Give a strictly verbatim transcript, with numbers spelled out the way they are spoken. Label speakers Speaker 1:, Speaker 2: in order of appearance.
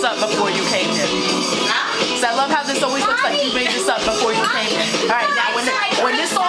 Speaker 1: up before you came here. So I love how this always looks like you made this up before you came here. All right, now when, the, when this all